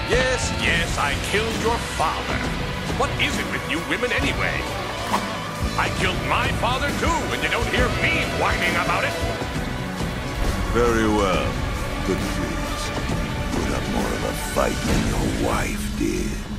Yes, yes, I killed your father. What is it with you women anyway? I killed my father too, and you don't hear me whining about it. Very well. Good please. Put up more of a fight than your wife did.